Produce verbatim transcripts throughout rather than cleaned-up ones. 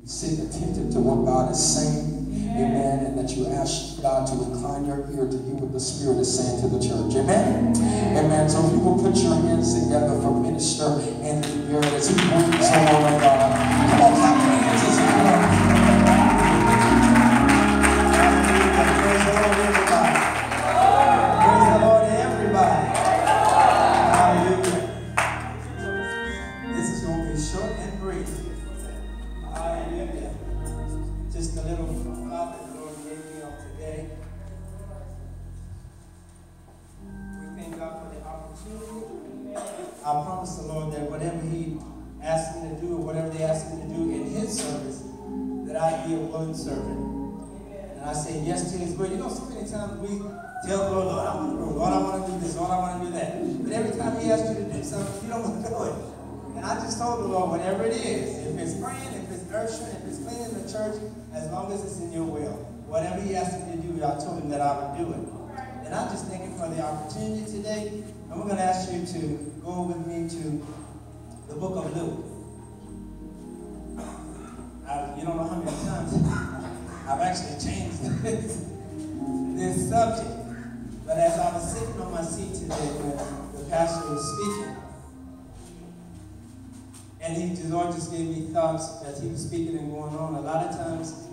Sit attentive to what God is saying, amen, and that you ask God to incline your ear to hear what the Spirit is saying to the church, amen, amen. So if you will put your hands together for Minister Andrew Garrett as he brings the word of God. Come on, clap your hands as he comes. Praise the Lord, everybody. Praise the Lord, everybody. Hallelujah. This is going to be short and brief. Hallelujah. Just a little thought that the Lord gave me on today. We thank God for the opportunity. I promise the Lord that whatever He asks me to do, or whatever they ask me to do in His service, that I be a willing servant. And I say yes to His will. You know, so many times we tell the Lord, Lord, I want to do, Lord, I want to do this, Lord, I want to do that. But every time He asks you to do something, you don't want to do it. And I just told the Lord, whatever it is, if it's praying, if it's ushering, if it's cleaning the church, as long as it's in your will, whatever He asked me to do, I told Him that I would do it. And I'm just thanking for the opportunity today. And we're going to ask you to go with me to the book of Luke. I, you don't know how many times I've actually changed this, this subject. But as I was sitting on my seat today when the pastor was speaking, and he, the Lord just gave me thoughts as he was speaking and going on. A lot of times,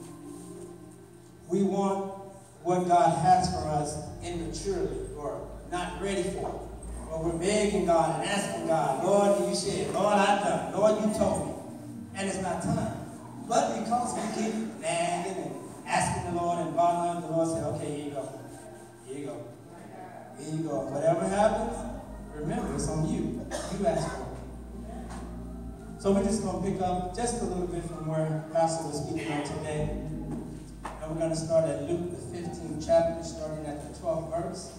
we want what God has for us immaturely or not ready for it. Or we're begging God and asking God, Lord, you said, Lord, I done, Lord, you told me. And it's not time. But because we keep nagging and asking the Lord and bothering the Lord, say, okay, here you go. Here you go. Here you go. Whatever happens, remember, it's on you. You asked for it. So we're just going to pick up just a little bit from where Pastor was speaking on today. And we're going to start at Luke, the fifteenth chapter, starting at the twelfth verse.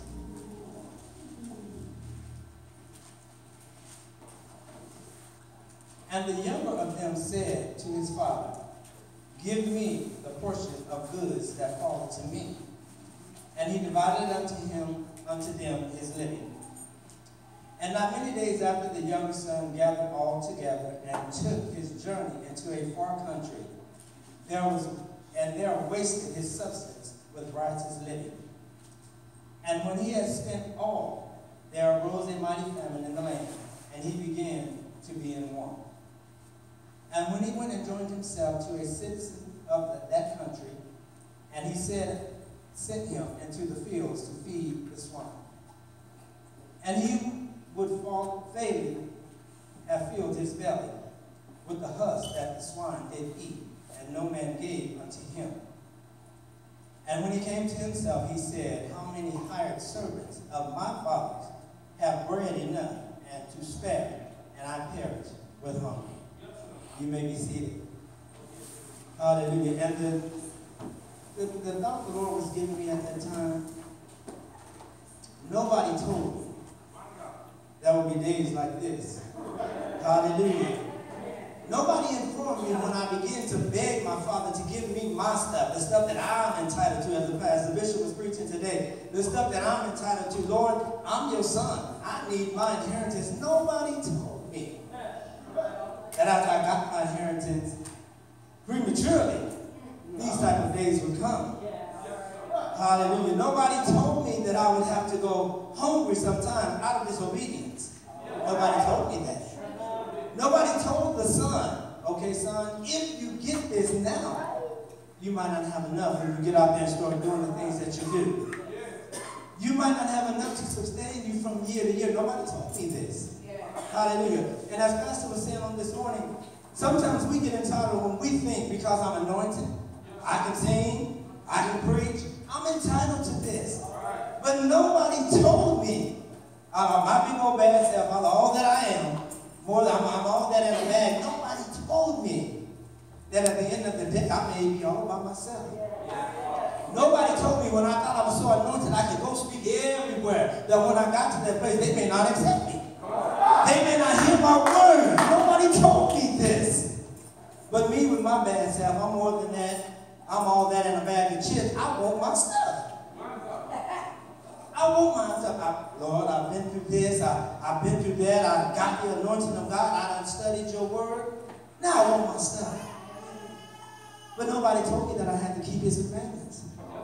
And the younger of them said to his father, give me the portion of goods that fall to me. And he divided unto him, unto them his living. And not many days after, the younger son gathered all together and took his journey into a far country. There was, and there wasted his substance with riotous living. And when he had spent all, there arose a mighty famine in the land, and he began to be in want. And when he went and joined himself to a citizen of the, that country, and he said, sent him into the fields to feed the swine. And he would fall failing have filled his belly with the husk that the swine did eat, and no man gave unto him. And when he came to himself, he said, how many hired servants of my father's have bread enough and to spare, and I perish with hunger? You may be seated. Hallelujah. And the, the, the thought the Lord was giving me at that time, nobody told me there will be days like this. Hallelujah. Nobody informed me when I began to beg my Father to give me my stuff, the stuff that I'm entitled to, as the, as the bishop was preaching today, the stuff that I'm entitled to. Lord, I'm your son. I need my inheritance. Nobody told me that after I got my inheritance prematurely, these type of days would come. Hallelujah. Nobody told me that I would have to go hungry sometime out of disobedience. Nobody told me that. Nobody told the son, okay, son, if you get this now, you might not have enough when you get out there and start doing the things that you do. You might not have enough to sustain you from year to year. Nobody told me this. Hallelujah. And as Pastor was saying on this morning, sometimes we get entitled when we think because I'm anointed, I can sing, I can preach, I'm entitled to this. But nobody told me. I'm my big old bad self, I'm all that I am, more than I'm, I'm all that in a bag. Nobody told me that at the end of the day, I may be all by myself. Nobody told me when I thought I was so anointed I could go speak everywhere, that when I got to that place, they may not accept me. They may not hear my word. Nobody told me this. But me with my bad self, I'm more than that. I'm all that in a bag of chips. I want my stuff. I want my stuff. I, Lord, I've been through this. I, I've been through that. I got the anointing of God. I done studied your word. Now I want my stuff. But nobody told me that I had to keep his commandments.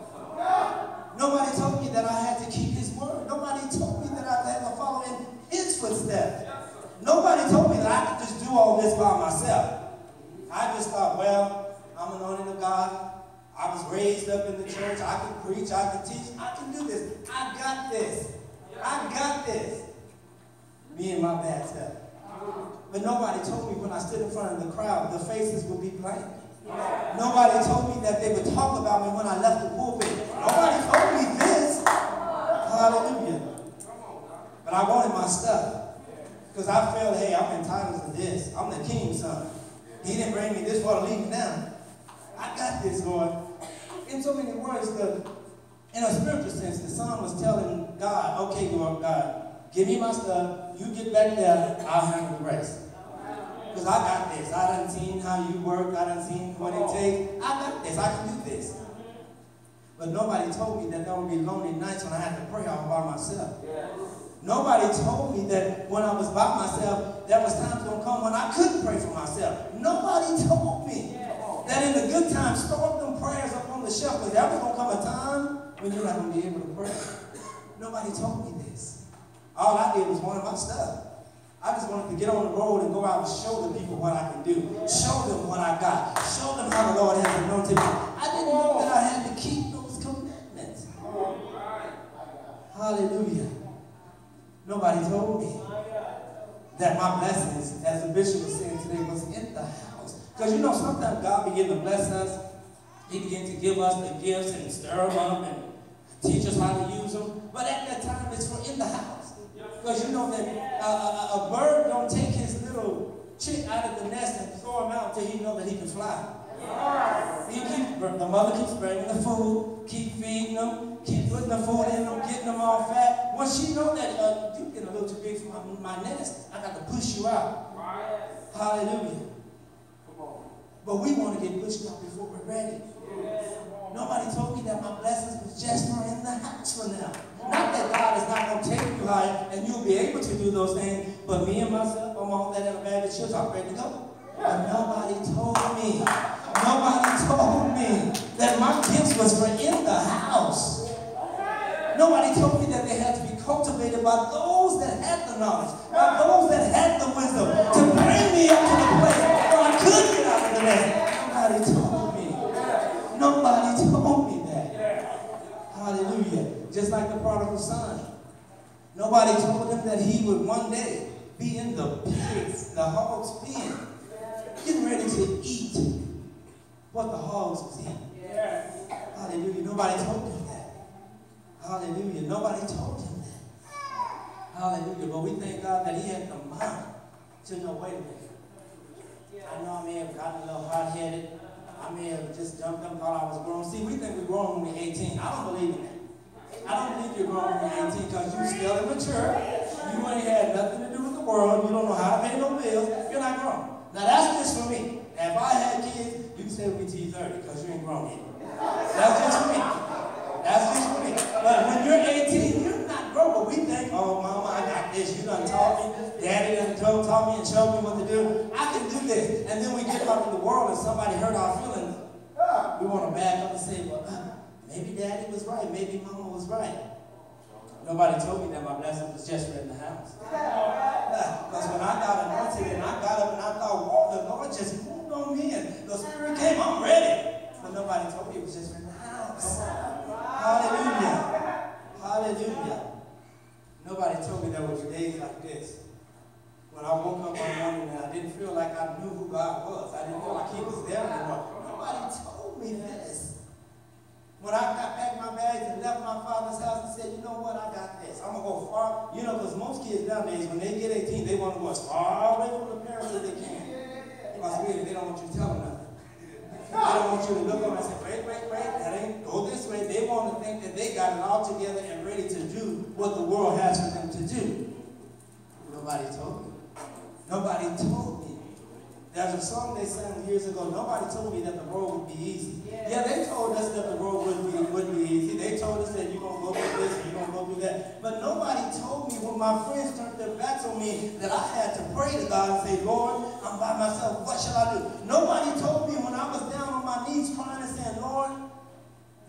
Nobody told me that I had to keep his word. Nobody told me that I had to follow in his footsteps. Nobody told me that I could just do all this by myself. I just thought, well, I'm anointed of God. I was raised up in the church. I can preach. I can teach. I can do this. I got this. I got this. Me and my bad self. But nobody told me when I stood in front of the crowd, the faces would be blank. Nobody told me that they would talk about me when I left the pulpit. Nobody told me this. Hallelujah. But I wanted my stuff. Because I felt, hey, I'm entitled to this. I'm the king's son. He didn't bring me this far to leave me now. I got this, Lord. In so many words, the, in a spiritual sense, the son was telling God, okay, Lord God, give me my stuff. You get back there. I'll handle the rest. Because I got this. I done seen how you work. I done seen what it takes. I got this. I can do this. But nobody told me that there would be lonely nights when I had to pray all by myself. Nobody told me that when I was by myself, there was times going to come when I couldn't pray for myself. Nobody told me that in the good times, store them prayers up on the shelf, because there was going to come a time when you're not going to be able to pray. Nobody told me this. All I did was wanted my stuff. I just wanted to get on the road and go out and show the people what I can do. Show them what I got. Show them how the Lord has anointed me. I didn't know that I had to keep those commandments. Hallelujah. Nobody told me that my blessings, as the bishop was saying today, was in the house. Because you know, sometimes God begin to bless us. He begin to give us the gifts and stir them up and teach us how to use them. But at that time, it's for in the house. Because you know that a, a, a bird don't take his little chick out of the nest and throw him out until he know that he can fly. He keep, the mother keeps bringing the food, keep feeding them, keep putting the food in them, getting them all fat. Once she know that uh, you're getting a little too big for my, my nest, I got to push you out. Hallelujah. But we want to get pushed out before we're ready. Nobody told me that my blessings was just for in the house for now. Not that God is not going to take you high and you'll be able to do those things, but me and myself, I'm all that in a bag of chips, I'm ready to go. But nobody told me, nobody told me that my gifts was for in the house. Nobody told me that they had to be cultivated by those that had the knowledge, by those that had the wisdom, to bring me up to the place where I could get out of the nest. Nobody told me. Nobody told me that. Hallelujah. Just like the prodigal son. Nobody told him that he would one day be in the pigs, the hog's pen, getting ready to eat what the hogs was eating. Hallelujah. Nobody told him that. Hallelujah. Nobody told him that. Hallelujah. But we thank God that he had the mind to know, wait a minute. I know I may have gotten a little hot-headed. I may have just jumped up and thought I was grown. See, we think we're grown when we're eighteen. I don't believe in that. I don't believe you're grown when you're eighteen because you're still immature. You ain't had nothing to do with the world. You don't know how to pay no bills. You're not grown. Now, that's just for me. Now, if I had kids, you can stay with me till you're thirty because you ain't grown yet. That's just for me. That's just for me. But when you're eighteen, you're not grown. But we think, oh, mama, I got this. You done taught me. Daddy done told, taught me and showed me what to do. I can do this. And then we get out in the world and somebody hurt our feelings. We want to back up and say, well, maybe daddy was right. Maybe mama was right. Nobody told me that my blessing was just for in the house. Because when I got anointed and I got up and I thought, whoa, the Lord just moved on me and the Spirit came, I'm ready. But nobody told me it was just for in the house. Hallelujah. Hallelujah. Nobody told me there would be days like this. When I woke up one morning and I didn't feel like I knew who God was. I didn't feel like he was there anymore. Nobody told me this. When I got back my bags and left my father's house and said, you know what, I got this. I'm going to go far. You know, because most kids nowadays, when they get eighteen, they want to go as far away from the parents as they can. Because really, they don't want you to tell them nothing. They don't want you to look up and say, wait, wait, wait, that ain't, go this way. They want to think that they got it all together and ready to do what the world has for them to do. Nobody told me. Nobody told me. There's a song they sang years ago. Nobody told me that the road would be easy. Yeah, they told us that the road wouldn't be, wouldn't be easy. They told us that you're going to go through this and you're going to go through that. But nobody told me when my friends turned their backs on me that I had to pray to God and say, Lord, I'm by myself. What shall I do? Nobody told me when I was down on my knees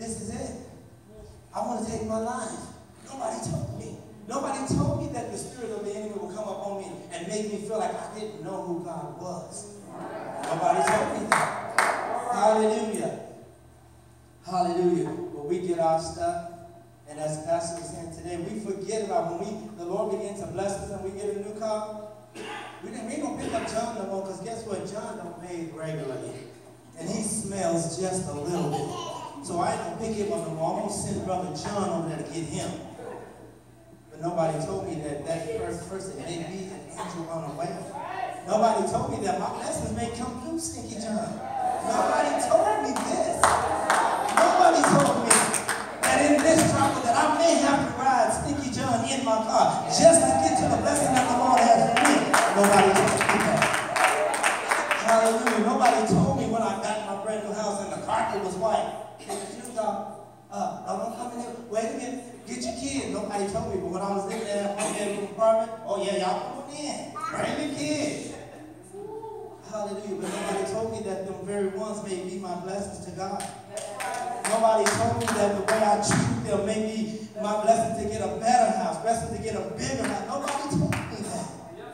this is it. I want to take my life. Nobody told me. Nobody told me that the spirit of the enemy will come up on me and make me feel like I didn't know who God was. Nobody told me that. Hallelujah. Hallelujah. But we get our stuff, and as Pastor was saying today, we forget about when we the Lord begins to bless us and we get a new car. We, we ain't gonna pick up John no more, because guess what? John don't bathe regularly. And he smells just a little bit. So I ain't gonna pick him up no more. I'm gonna send Brother John over there to get him. But nobody told me that that first person may be an angel unaware. Nobody told me that my blessings may come through Stinky John. Nobody told me this. Nobody told me that in this trouble that I may have to ride Stinky John in my car just to get to the blessing that the Lord has for me. Nobody told me that. Hallelujah. Nobody told me when I got my brand new house and the carpet was white. You know, uh, don't come in here. Wait a minute. Get your kid. Nobody told me. But when I was in there, I in the apartment. Oh yeah, y'all come in. Bring your kid. Hallelujah. But nobody told me that them very ones may be my blessings to God. Nobody told me that the way I treat them may be my blessing to get a better house, blessing to get a bigger house. Nobody told me that.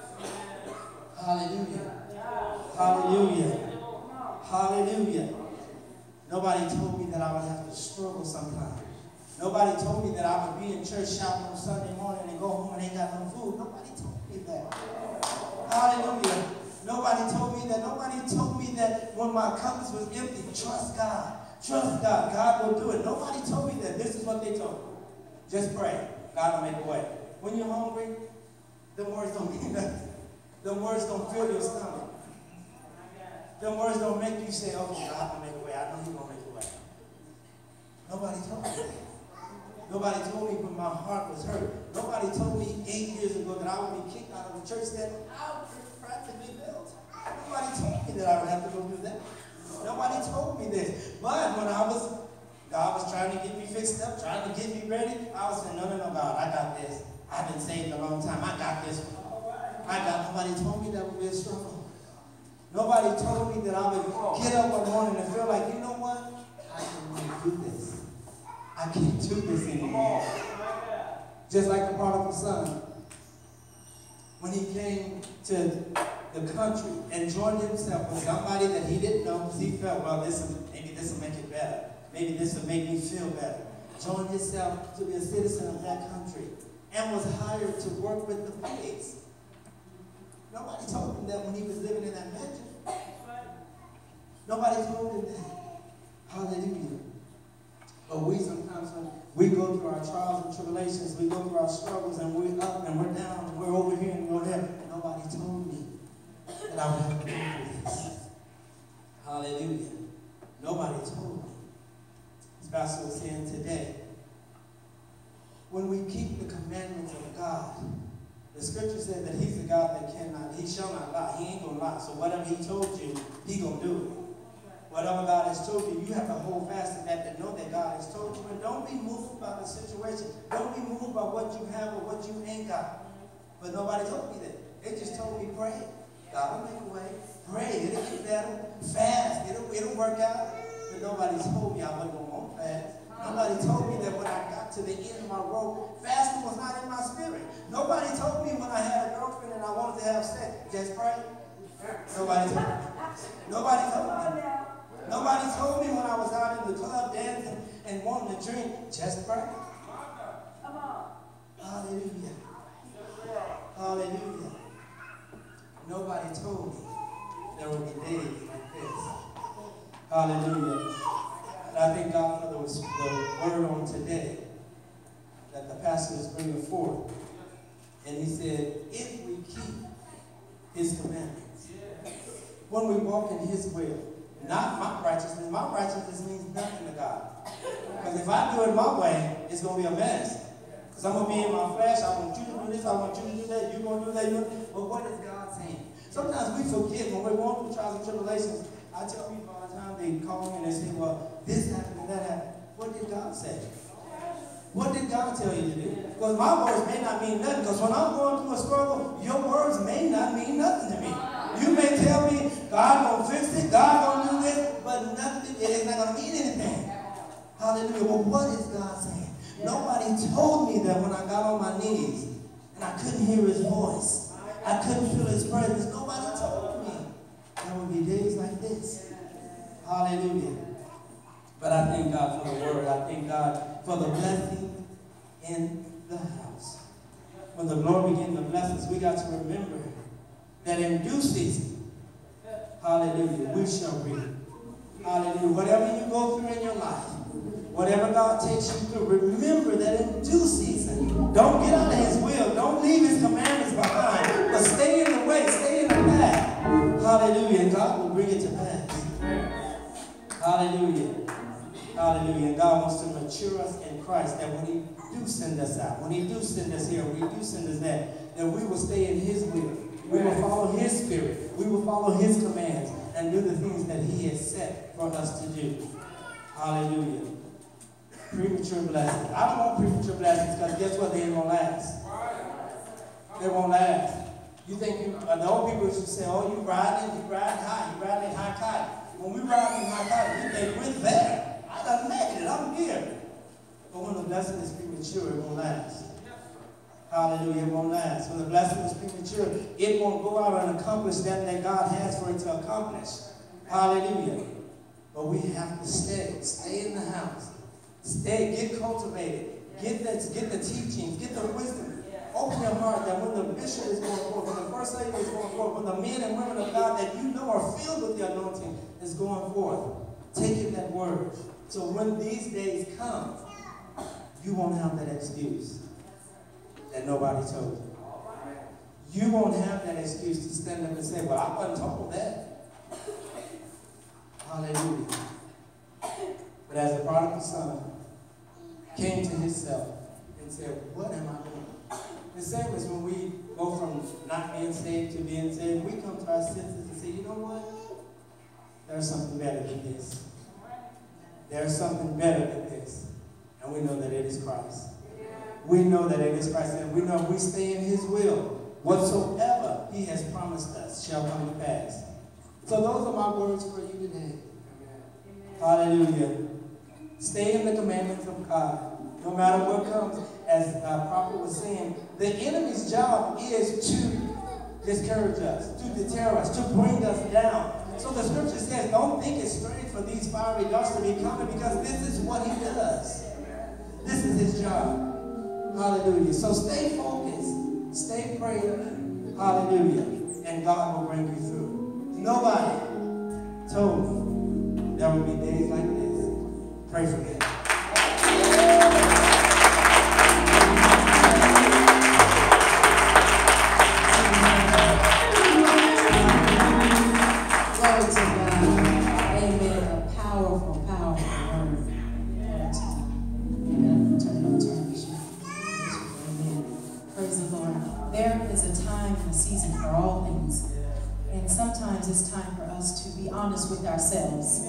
Hallelujah. Hallelujah. Hallelujah. Nobody told me that I would have to struggle sometimes. Nobody told me that I would be in church shouting on Sunday morning and go home and ain't got no food. Nobody told me that. Hallelujah. Nobody told me that. Nobody told me that when my cups was empty, trust God. Trust God. God will do it. Nobody told me that. This is what they told me. Just pray. God will make a way. When you're hungry, the words don't mean nothing. The words don't fill your stomach. The words don't make you say, okay, God will make a way. I know He's going to make a way. Nobody told me that. Nobody told me when my heart was hurt. Nobody told me eight years ago that I would be kicked out of the church that I was practically built. Nobody told me that I would have to go through that. Nobody told me this. But when I was, God was trying to get me fixed up, trying to get me ready, I was saying, no, no, no, God, I got this. I've been saved a long time. I got this. I got, nobody told me that would be a struggle. Nobody told me that I would get up one morning and feel like, you know what? I can really do this. I can't do this anymore. Just like the prodigal son. When he came to the country and joined himself with somebody that he didn't know, because he felt, well, this will, maybe this will make it better. Maybe this will make me feel better. Joined himself to be a citizen of that country and was hired to work with the pigs. Nobody told him that when he was living in that mansion. Nobody told him that. Hallelujah. But we sometimes, when we go through our trials and tribulations, we go through our struggles, and we're up and we're down, and we're over here and we're there. Nobody told me that I would have to go through this. Hallelujah. Nobody told me. As Pastor was saying today, when we keep the commandments of God, the scripture said that He's a God that cannot, He shall not lie. He ain't gonna lie. So whatever He told you, He gonna do it. Whatever God has told you, you have to hold fast to that, to know that God has told you. And don't be moved by the situation. Don't be moved by what you have or what you ain't got. But nobody told me that. They just told me, pray. God will make a way. Pray. It'll get better. Fast. It'll, it'll work out. But nobody told me I wasn't going to want fast. Nobody told me that when I got to the end of my rope, fasting was not in my spirit. Nobody told me when I had a girlfriend and I wanted to have sex, just pray. Nobody told me. Nobody told me. Nobody told me when I was out in the club dancing and wanting to drink, just pray. Hallelujah. Hallelujah. Nobody told me there would be days like this. Hallelujah. And I thank God for the, the word on today that the pastor is bringing forth. And he said, if we keep His commandments, when we walk in His will, not my righteousness. My righteousness means nothing to God. Because if I do it my way, it's going to be a mess. Because I'm going to be in my flesh. I want you to do this. I want you to do that. You're going to do that. You're gonna... But what is God saying? Sometimes we forget when we're going through trials and tribulations. I tell people all the time, they call me and they say, well, this happened and that happened. What did God say? What did God tell you to do? Because my words may not mean nothing. Because when I'm going through a struggle, your words may not mean nothing to me. You may tell me, God gonna fix it, God gonna do this, but nothing, it is not gonna mean anything. Hallelujah. Hallelujah. Well, what is God saying? Yeah. Nobody told me that when I got on my knees and I couldn't hear his voice. I couldn't feel his presence. Nobody told me. There would be days like this. Hallelujah. But I thank God for the word. I thank God for the blessing in the house. When the Lord began to bless us, we got to remember that in due season, hallelujah, we shall reap. Hallelujah. Whatever you go through in your life, whatever God takes you through, remember that in due season, don't get out of his will. Don't leave his commandments behind. But stay in the way. Stay in the path. Hallelujah. And God will bring it to pass. Hallelujah. Hallelujah. And God wants to mature us in Christ, that when he do send us out, when he do send us here, when he do send us there, that we will stay in his will. We will follow his spirit. We will follow his commands and do the things that he has set for us to do. Hallelujah. Premature blessings. I don't want premature blessings because guess what? They ain't going to last. They won't last. You think you, uh, the old people used to say, oh, you riding, you riding high, you riding high kite. When we ride in high kite, we think we're there. I done made it. I'm here. But when the blessing is premature, it won't last. Hallelujah, it won't last. When the blessing is premature, it won't go out and accomplish that that God has for it to accomplish. Hallelujah. But we have to stay. Stay in the house. Stay. Get cultivated. Get the, get the teachings. Get the wisdom. Open your heart that when the bishop is going forth, when the first lady is going forth, when the men and women of God that you know are filled with the anointing is going forth, take in that word. So when these days come, you won't have that excuse that nobody told you. You won't have that excuse to stand up and say, well, I wasn't told that. Hallelujah. But as the prodigal son came to himself and said, what am I doing? The same as when we go from not being saved to being saved, we come to our senses and say, you know what? There's something better than this. There's something better than this. And we know that it is Christ. We know that it is Christ. And we know if we stay in his will, whatsoever he has promised us shall come to pass. So those are my words for you today. Amen. Hallelujah. Stay in the commandments of God. No matter what comes, as uh, Prophet was saying, the enemy's job is to discourage us, to deter us, to bring us down. So the scripture says, don't think it's strange for these fiery darts to be coming, because this is what he does. This is his job. Hallelujah. So stay focused. Stay praying. Hallelujah. And God will bring you through. Nobody told me there would be days like this. Pray for me. It's time for us to be honest with ourselves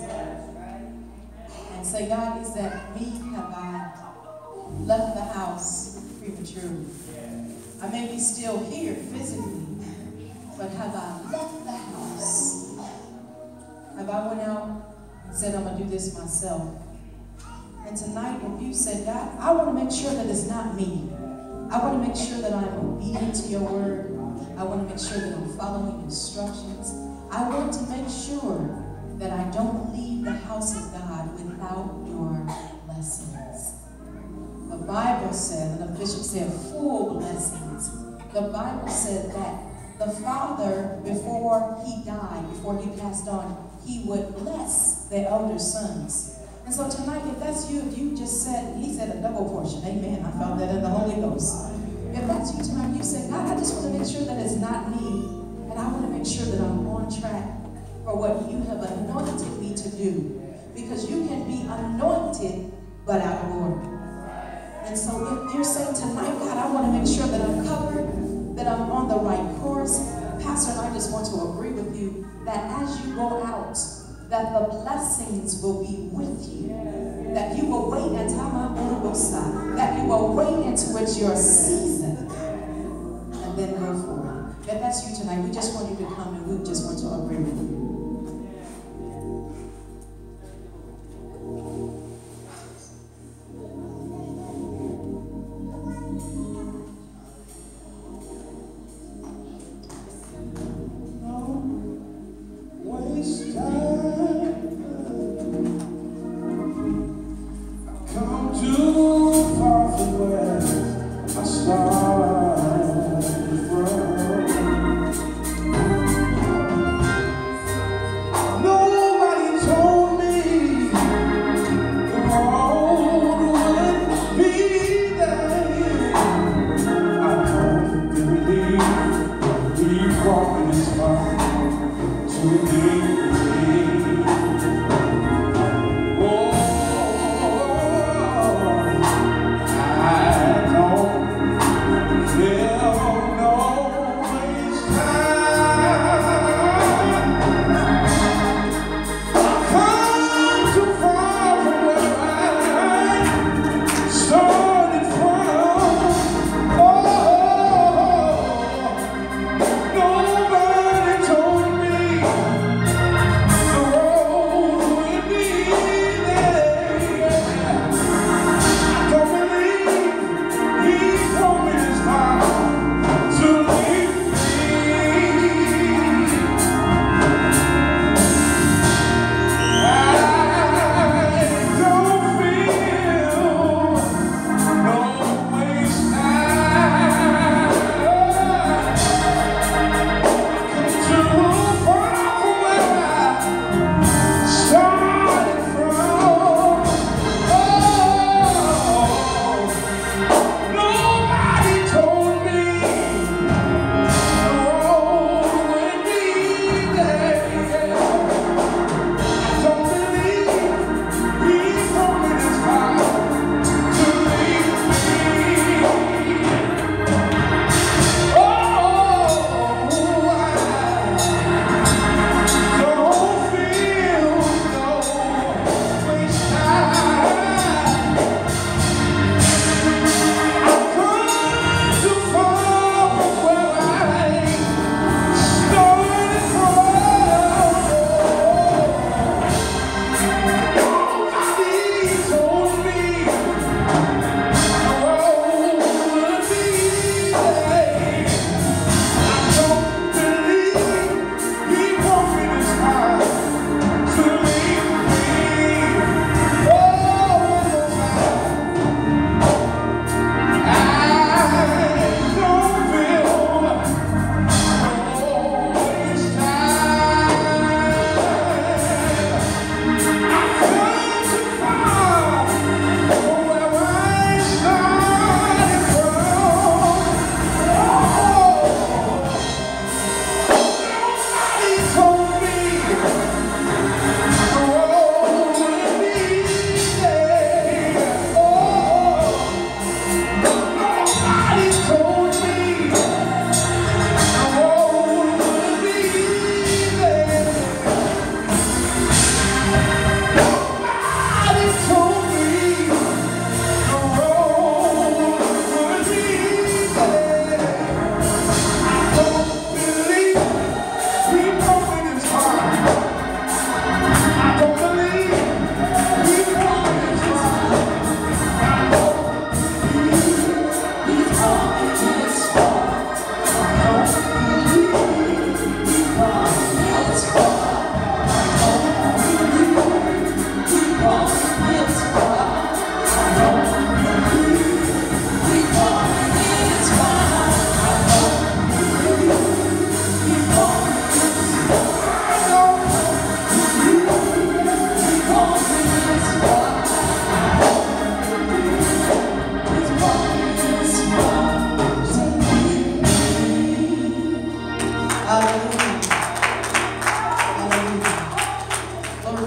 and say, God, is that me? Have I left the house prematurely? I may be still here physically, but have I left the house? Have I went out and said, I'm going to do this myself? And tonight, if you said, God, I want to make sure that it's not me. I want to make sure that I'm obedient to your word. I want to make sure that I'm following instructions. I want to make sure that I don't leave the house of God without your blessings. The Bible said, and the bishop said, full blessings. The Bible said that the father, before he died, before he passed on, he would bless the elder sons. And so tonight, if that's you, if you just said, he said a double portion, amen. I felt that in the Holy Ghost. If that's you tonight, you say, God, I just want to make sure that it's not me. And I want to make sure that I'm on track for what you have anointed me to do. Because you can be anointed, but out of order. And so if you're saying tonight, God, I want to make sure that I'm covered, that I'm on the right course, Pastor and I just want to agree with you that as you go out, that the blessings will be with you. That you will wait until I'm on the side. That you will wait until it's your season. And then go for it. If that's you tonight, we just want you to come and we just want to agree with you.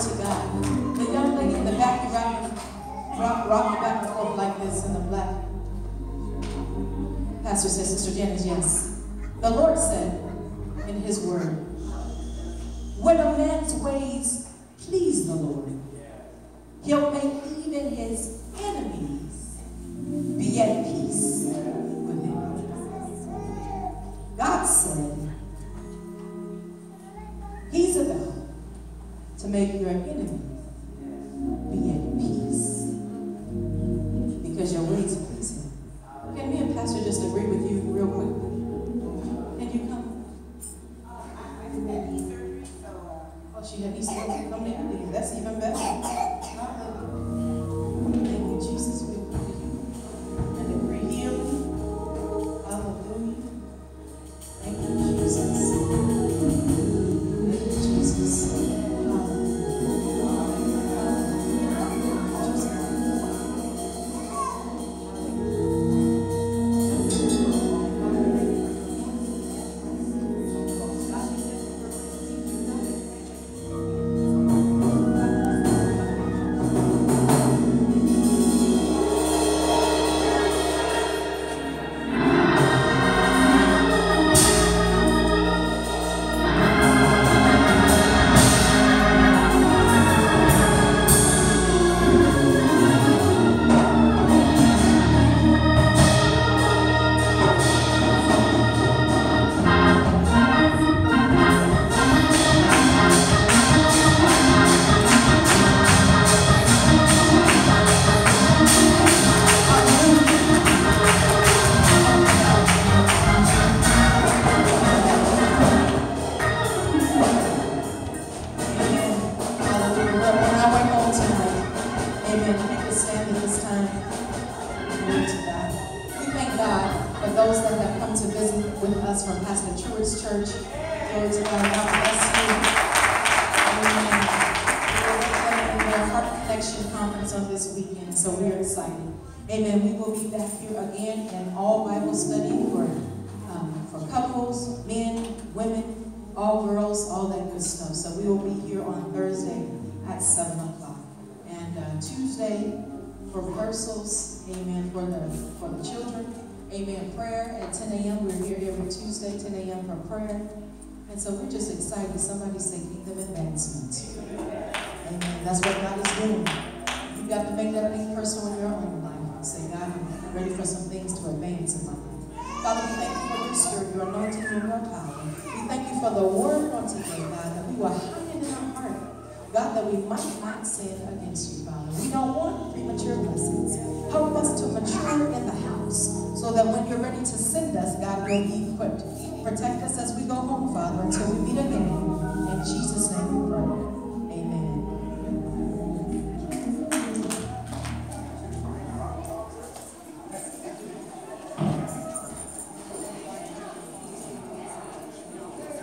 to God. The young lady in the back, you rock, rock, rocking back and forth like this in the black. Pastor says, Sister Janice, yes. The Lord said in his word, when a man's ways please the Lord, he'll make even his enemies be at peace with him. God said he's about to make your enemies be at peace because your ways please him. Can me and Pastor just agree with you real quickly? Can you come? Oh, she had Easter. Come there. That's even better. Thank you, Jesus. We agree with you. And agree healing. Hallelujah. Thank you, Jesus. Thank you, Jesus. Amen. We will be back here again in all Bible study for, um, for couples, men, women, all girls, all that good stuff. So we will be here on Thursday at seven o'clock. And uh, Tuesday for rehearsals, amen, for the, for the children. Amen. Prayer at ten a m We're here every Tuesday, ten a m for prayer. And so we're just excited. Somebody say kingdom advancement. Amen. That's what God is doing. You've got to make that thing personal in your own life. Say, God, I'm ready for some things to advance in my life. Father, we thank you for your spirit, your anointing, and your power. We thank you for the word on today, God, that we will hide it in our heart. God, that we might not sin against you, Father. We don't want premature blessings. Help us to mature in the house so that when you're ready to send us, God, we'll be equipped. Protect us as we go home, Father, until we meet again.